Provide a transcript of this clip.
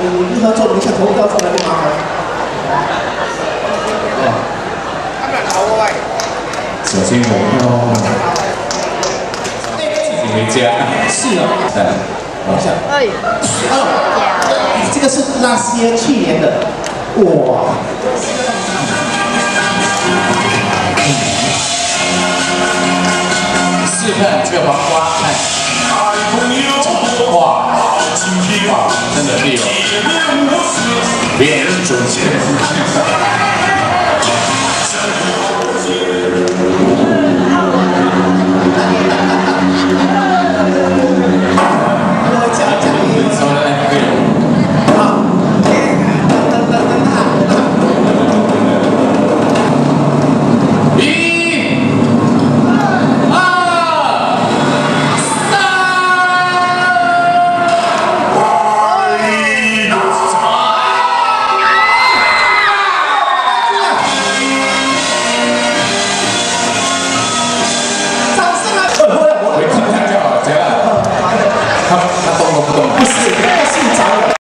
你如何做？你想投标出来不麻烦？ 小心我自己回家。 是啊， 对， 等一下。这个是那些去年的，哇！ 试看这个黄瓜，看，哇，真的厉害，别人准确。